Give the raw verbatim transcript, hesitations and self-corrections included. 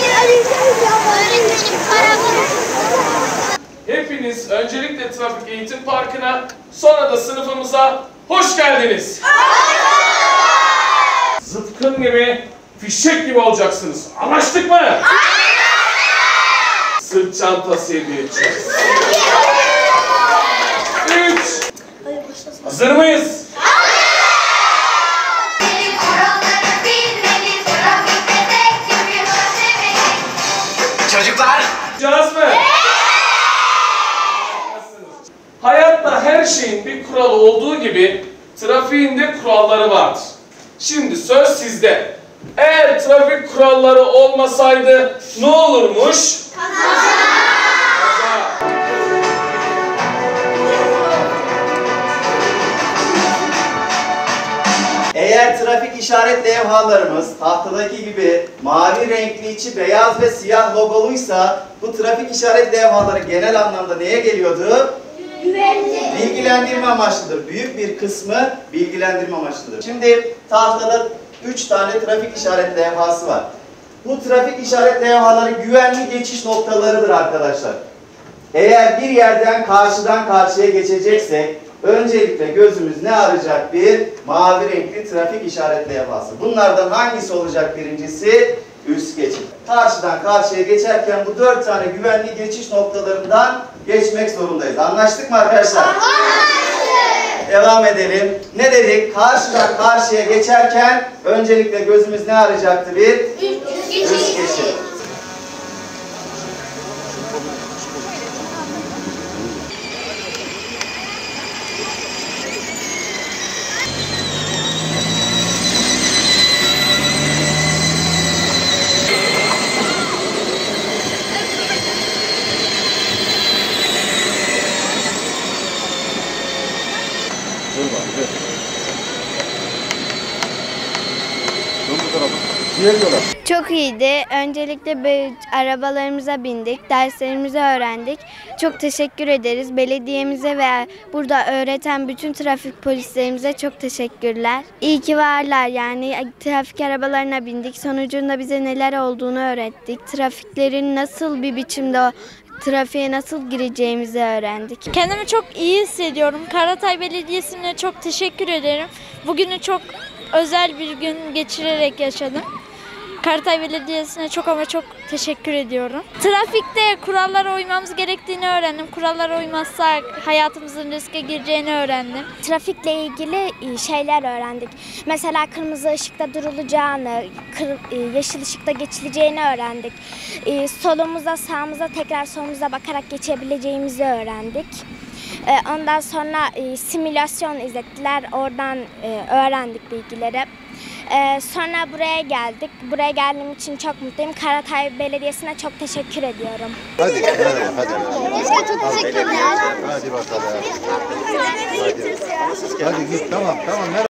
Hepiniz öncelikle Trafik Eğitim Parkı'na, sonra da sınıfımıza hoş geldiniz. Zıpkın gibi, fişek gibi olacaksınız. Anlaştık mı? Sırt çantası hediye edeceğiz. Üç. Hazır mıyız? Çocuklar! Yapacağız mı? Hayatta her şeyin bir kuralı olduğu gibi trafiğin de kuralları vardır. Şimdi söz sizde. Eğer trafik kuralları olmasaydı ne olurmuş? Kaza. Eğer trafik işaret levhalarımız tahtadaki gibi mavi renkli içi beyaz ve siyah logoluysa bu trafik işaret levhaları genel anlamda neye geliyordu? Güvenli. Bilgilendirme amaçlıdır. Büyük bir kısmı bilgilendirme amaçlıdır. Şimdi tahtada üç tane trafik işaret levhası var. Bu trafik işaret levhaları güvenli geçiş noktalarıdır arkadaşlar. Eğer bir yerden karşıdan karşıya geçeceksek öncelikle gözümüz ne arayacak? Bir mavi renkli trafik işaret levhası. Bunlardan hangisi olacak birincisi? Üst geçit. Karşıdan karşıya geçerken bu dört tane güvenli geçiş noktalarından geçmek zorundayız. Anlaştık mı arkadaşlar? Anlaştık. Devam edelim. Ne dedik? Karşıdan karşıya geçerken öncelikle gözümüz ne arayacaktı? Bir üst geçit. Üst geçit. Çok iyiydi. Öncelikle bir arabalarımıza bindik, derslerimizi öğrendik. Çok teşekkür ederiz. Belediyemize ve burada öğreten bütün trafik polislerimize çok teşekkürler. İyi ki varlar yani. Trafik arabalarına bindik. Sonucunda bize neler olduğunu öğrettik. Trafiklerin nasıl bir biçimde trafiğe nasıl gireceğimizi öğrendik. Kendimi çok iyi hissediyorum. Karatay Belediyesi'ne çok teşekkür ederim. Bugünü çok özel bir gün geçirerek yaşadım. Karatay Belediyesi'ne çok ama çok teşekkür ediyorum. Trafikte kurallara uymamız gerektiğini öğrendim. Kurallara uymazsak hayatımızın riske gireceğini öğrendim. Trafikle ilgili şeyler öğrendik. Mesela kırmızı ışıkta durulacağını, yeşil ışıkta geçileceğini öğrendik. Solumuza, sağımıza, tekrar solumuza bakarak geçebileceğimizi öğrendik. Ondan sonra simülasyon izlettiler. Oradan öğrendik bilgileri. Ee, sonra buraya geldik. Buraya geldiğim için çok mutluyum. Karatay Belediyesi'ne çok teşekkür ediyorum. Hadi, hadi, hadi. Çok teşekkürler. Hadi bakalım. Hadi, hadi git, tamam, tamam.